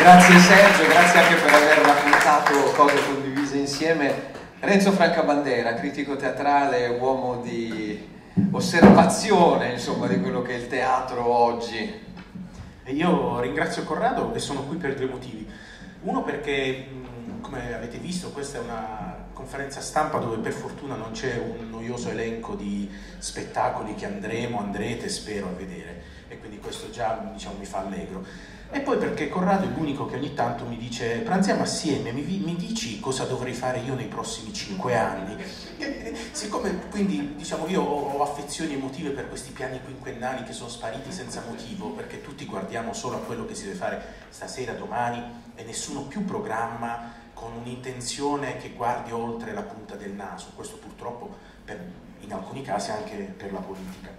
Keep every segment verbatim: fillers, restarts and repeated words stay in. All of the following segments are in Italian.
Grazie Sergio, grazie anche per aver raccontato cose condivise insieme. Renzo Francabandera, critico teatrale, uomo di osservazione, insomma, di quello che è il teatro oggi. E io ringrazio Corrado e sono qui per due motivi. Uno perché, come avete visto, questa è una conferenza stampa dove per fortuna non c'è un noioso elenco di spettacoli che andremo, andrete, spero, a vedere, e quindi questo già, diciamo, mi fa allegro. E poi perché Corrado è l'unico che ogni tanto mi dice: pranziamo assieme, mi, mi dici cosa dovrei fare io nei prossimi cinque anni? E, siccome quindi, diciamo, io ho, ho affezioni emotive per questi piani quinquennali che sono spariti senza motivo, perché tutti guardiamo solo a quello che si deve fare stasera, domani, e nessuno più programma con un'intenzione che guardi oltre la punta del naso. Questo purtroppo per, in alcuni casi anche per la politica.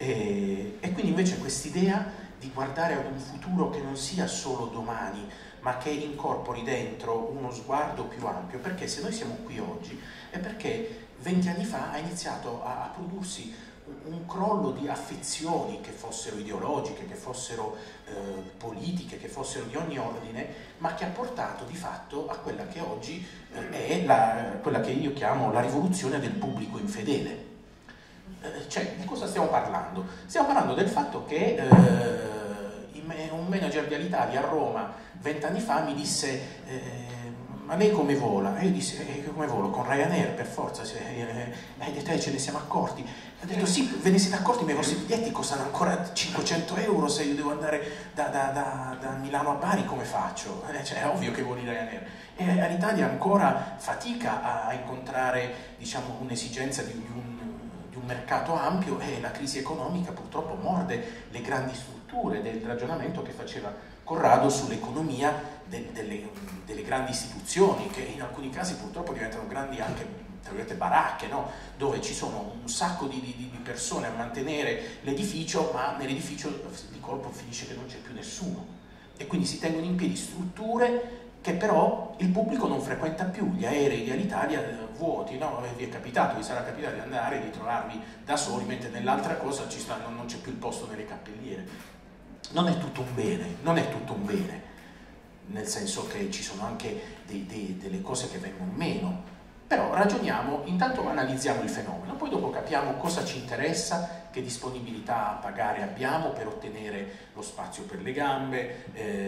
E, e quindi invece quest'idea di guardare ad un futuro che non sia solo domani, ma che incorpori dentro uno sguardo più ampio, perché se noi siamo qui oggi è perché venti anni fa ha iniziato a, a prodursi un, un crollo di affezioni, che fossero ideologiche, che fossero eh, politiche, che fossero di ogni ordine, ma che ha portato di fatto a quella che oggi eh, è la, quella che io chiamo la rivoluzione del pubblico infedele. Cioè, di cosa stiamo parlando? Stiamo parlando del fatto che eh, un manager di Alitalia a Roma vent'anni fa mi disse eh, ma lei come vola? E io dissi eh, come volo? Con Ryanair per forza. E eh, hai detto eh, ce ne siamo accorti. Ha detto sì, ve ne siete accorti, ma i vostri biglietti costano ancora cinquecento euro, se io devo andare da, da, da, da Milano a Bari come faccio? Eh, cioè, è ovvio che voli Ryanair. E Alitalia ancora fatica a, a incontrare, diciamo, un'esigenza di, di un un mercato ampio, e la crisi economica purtroppo morde le grandi strutture del ragionamento che faceva Corrado sull'economia de, delle, delle grandi istituzioni, che in alcuni casi purtroppo diventano grandi anche, tra virgolette, baracche, no? Dove ci sono un sacco di, di, di persone a mantenere l'edificio, ma nell'edificio di colpo finisce che non c'è più nessuno, e quindi si tengono in piedi strutture che però il pubblico non frequenta più. Gli aerei di Alitalia eh, vuoti, no? Vi è capitato, vi sarà capitato di andare e di trovarvi da soli, mentre nell'altra cosa ci sta, non, non c'è più il posto nelle cappelliere. Non è tutto un bene, non è tutto un bene, nel senso che ci sono anche dei, dei, delle cose che vengono meno. Però ragioniamo, intanto analizziamo il fenomeno, poi dopo capiamo cosa ci interessa, che disponibilità a pagare abbiamo per ottenere lo spazio per le gambe,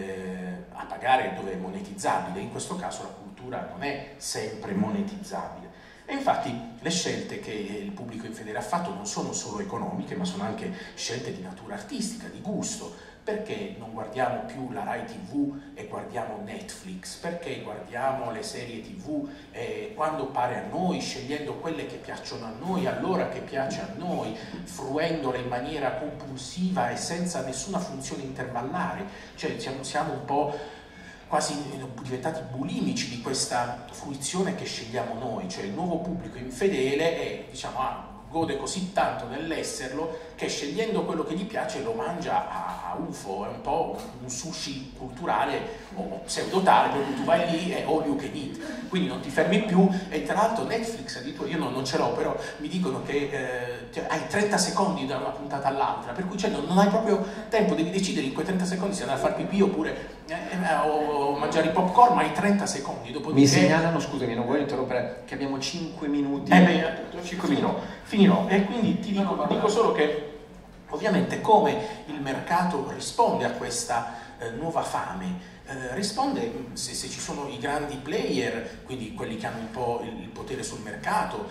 eh, a pagare dove è monetizzabile. In questo caso la cultura non è sempre monetizzabile. E infatti le scelte che il pubblico infedele ha fatto non sono solo economiche, ma sono anche scelte di natura artistica, di gusto. Perché non guardiamo più la Rai tivù e guardiamo Netflix? Perché guardiamo le serie tivù eh, quando pare a noi, scegliendo quelle che piacciono a noi, all'ora che piace a noi, fruendole in maniera compulsiva e senza nessuna funzione intervallare? Cioè siamo, siamo un po' quasi diventati bulimici di questa fruizione che scegliamo noi. Cioè il nuovo pubblico infedele è, diciamo, ah, gode così tanto nell'esserlo che scegliendo quello che gli piace lo mangia a, a U F O. È un po' un sushi culturale o pseudotale, per cui tu vai lì e all you can eat, quindi non ti fermi più. E tra l'altro Netflix, addirittura, io non, non ce l'ho, però mi dicono che eh, cioè, hai trenta secondi da una puntata all'altra, per cui cioè, non, non hai proprio tempo, devi decidere in quei trenta secondi se andare a far pipì oppure eh, eh, o mangiare i popcorn, ma hai trenta secondi. Dopo mi segnalano, scusami, non voglio interrompere, che abbiamo cinque minuti. Eh beh, appunto, cinque minuti. Finirò, e quindi ti dico, dico solo che ovviamente come il mercato risponde a questa eh, nuova fame, eh, risponde se, se ci sono i grandi player, quindi quelli che hanno un po' il, il potere sul mercato,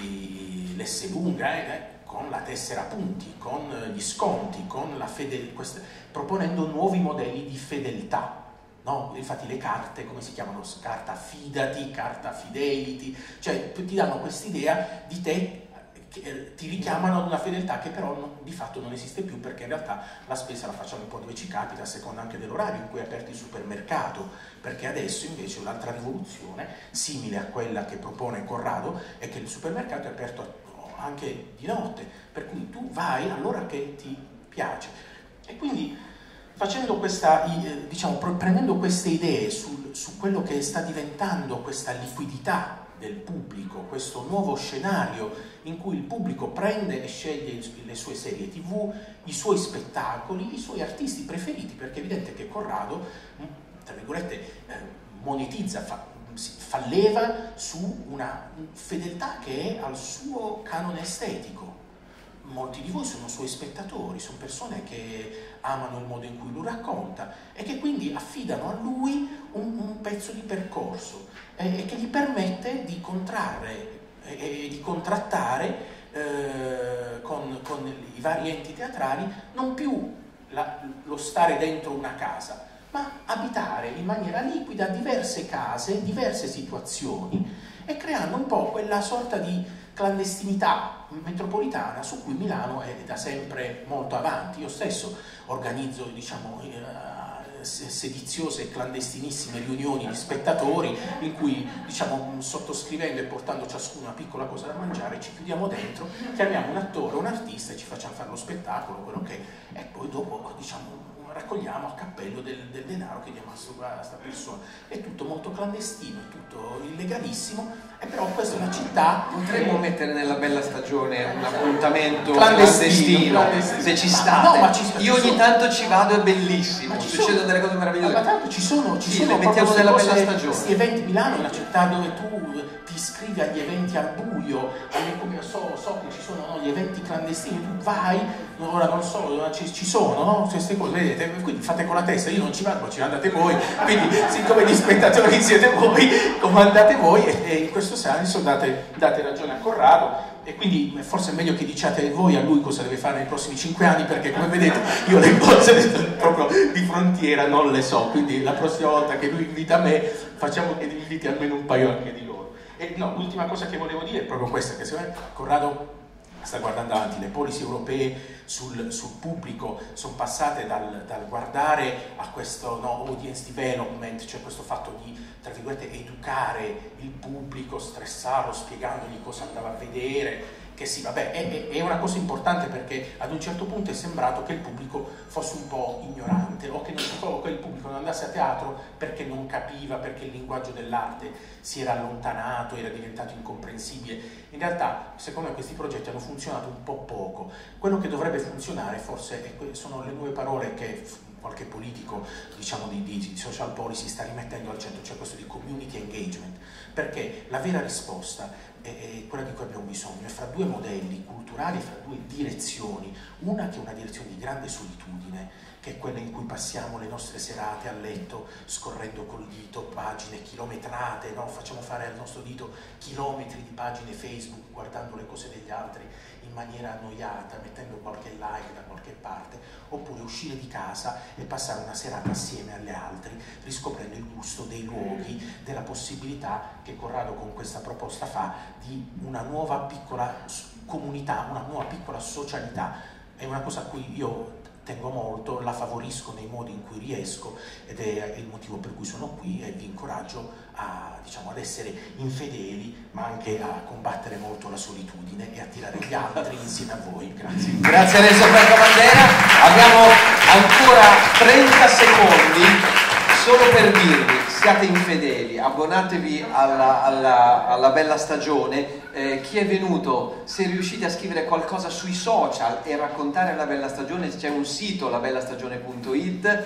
l'S lunga, eh, con la tessera punti, con gli sconti, con la fede, questa, proponendo nuovi modelli di fedeltà. No? Infatti le carte, come si chiamano? Carta fidati, carta fidelity, cioè ti danno quest'idea di te, che ti richiamano ad una fedeltà che però non, di fatto non esiste più, perché in realtà la spesa la facciamo un po' dove ci capita, a seconda anche dell'orario in cui è aperto il supermercato, perché adesso invece un'altra rivoluzione simile a quella che propone Corrado è che il supermercato è aperto anche di notte, per cui tu vai all'ora che ti piace. E quindi facendo questa, diciamo, prendendo queste idee sul, su quello che sta diventando questa liquidità del pubblico, questo nuovo scenario in cui il pubblico prende e sceglie le sue serie tivù, i suoi spettacoli, i suoi artisti preferiti, perché è evidente che Corrado tra virgolette, eh, monetizza, fa, fa leva su una fedeltà che è al suo canone estetico. Molti di voi sono suoi spettatori, sono persone che amano il modo in cui lui racconta e che quindi affidano a lui un, un pezzo di percorso e, e che gli permette di contrarre e, e di contrattare eh, con, con i vari enti teatrali non più la, lo stare dentro una casa, ma abitare in maniera liquida diverse case, diverse situazioni e creando un po' quella sorta di clandestinità metropolitana su cui Milano è da sempre molto avanti. Io stesso organizzo, diciamo, sediziose e clandestinissime riunioni di spettatori in cui, diciamo, sottoscrivendo e portando ciascuno una piccola cosa da mangiare ci chiudiamo dentro, chiamiamo un attore, un artista e ci facciamo fare lo spettacolo, quello che è, e poi dopo, diciamo, raccogliamo a cappello del, del denaro che diamo a questa persona. È tutto molto clandestino, è tutto illegalissimo, e però questa è una città. Potremmo che... mettere nella bella stagione un appuntamento clandestino, clandestino, clandestino. se ci Ma state. no, ma ci, Io ci ogni sono... tanto ci vado, è bellissimo, ma ci succedono sono... delle cose meravigliose. Ma tanto ci sono, ci sì, sono le mettiamo nella bella stagione. Questi eventi. Milano è una città dove tu ti iscrivi agli eventi al buio, alle, come so, so che ci sono, no, gli eventi clandestini, tu vai, ora non so, ci, ci sono, no? Queste cose, vedete, quindi fate con la testa, io non ci vado, ma ci andate voi, quindi siccome gli spettatori siete voi, comandate voi, e, e in questo senso date, date ragione a Corrado. E quindi forse è meglio che diciate voi a lui cosa deve fare nei prossimi cinque anni, perché come vedete io le cose proprio di frontiera non le so, quindi la prossima volta che lui invita me facciamo che inviti almeno un paio anche di loro. E no, l'ultima cosa che volevo dire è proprio questa, che secondo me Corrado sta guardando avanti, le policy europee sul, sul pubblico sono passate dal, dal guardare a questo, no, audience development, cioè questo fatto di, tra virgolette, educare il pubblico, stressarlo, spiegandogli cosa andava a vedere, che sì, vabbè, è, è una cosa importante, perché ad un certo punto è sembrato che il pubblico fosse un po' ignorante, o che, non, o che il pubblico non andasse a teatro perché non capiva, perché il linguaggio dell'arte si era allontanato, era diventato incomprensibile. In realtà, secondo me, questi progetti hanno funzionato un po' poco. Quello che dovrebbe funzionare forse è, sono le nuove parole che qualche politico, diciamo, di, di social policy sta rimettendo al centro, cioè questo di community engagement, perché la vera risposta è, è quella di cui abbiamo bisogno, è fra due modelli culturali, fra due direzioni, una che è una direzione di grande solitudine, che è quella in cui passiamo le nostre serate a letto scorrendo col dito pagine chilometrate, no? Facciamo fare al nostro dito chilometri di pagine Facebook guardando le cose degli altri in maniera annoiata, mettendo qualche like da qualche parte, oppure uscire di casa e passare una serata assieme alle altre, riscoprendo il gusto dei luoghi, della possibilità che Corrado con questa proposta fa di una nuova piccola comunità, una nuova piccola socialità. È una cosa a cui io tengo molto, la favorisco nei modi in cui riesco, ed è il motivo per cui sono qui, e vi incoraggio a, diciamo, ad essere infedeli, ma anche a combattere molto la solitudine e a tirare gli altri insieme a voi. Grazie. Grazie a Renzo Franca Bandera. Abbiamo ancora trenta secondi solo per dirvi: siate infedeli, abbonatevi alla, alla, alla bella stagione. Eh, chi è venuto, se riuscite a scrivere qualcosa sui social e raccontare la bella stagione, c'è un sito, la bella stagione punto it,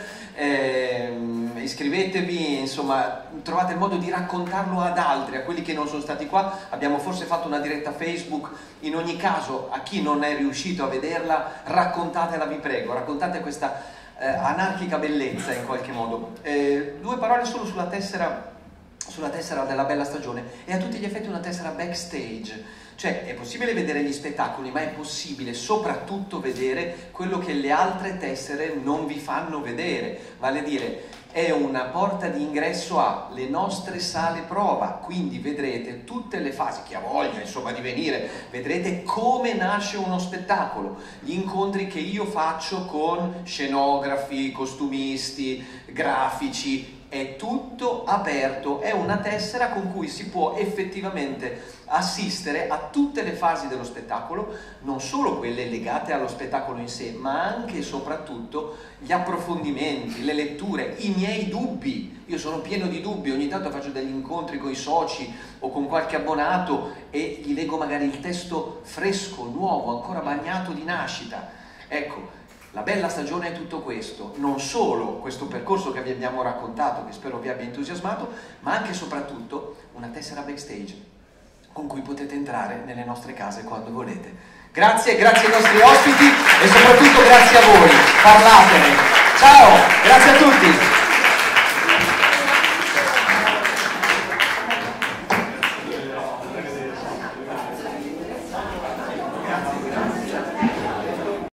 eh, iscrivetevi, insomma trovate il modo di raccontarlo ad altri, a quelli che non sono stati qua. Abbiamo forse fatto una diretta Facebook. In ogni caso, a chi non è riuscito a vederla, raccontatela, vi prego, raccontate questa eh, anarchica bellezza in qualche modo. Eh, due parole solo sulla tessera sulla tessera della bella stagione. È a tutti gli effetti una tessera backstage, cioè è possibile vedere gli spettacoli, ma è possibile soprattutto vedere quello che le altre tessere non vi fanno vedere, vale a dire è una porta di ingresso alle nostre sale prova, quindi vedrete tutte le fasi, chi ha voglia insomma di venire, vedrete come nasce uno spettacolo, gli incontri che io faccio con scenografi, costumisti, grafici. È tutto aperto, è una tessera con cui si può effettivamente assistere a tutte le fasi dello spettacolo, non solo quelle legate allo spettacolo in sé, ma anche e soprattutto gli approfondimenti, le letture, i miei dubbi. Io sono pieno di dubbi, ogni tanto faccio degli incontri con i soci o con qualche abbonato e gli leggo magari il testo fresco, nuovo, ancora bagnato di nascita. Ecco, La bella stagione è tutto questo, non solo questo percorso che vi abbiamo raccontato, che spero vi abbia entusiasmato, ma anche e soprattutto una tessera backstage con cui potete entrare nelle nostre case quando volete. Grazie, grazie ai nostri ospiti e soprattutto grazie a voi, parlatene. Ciao, grazie a tutti.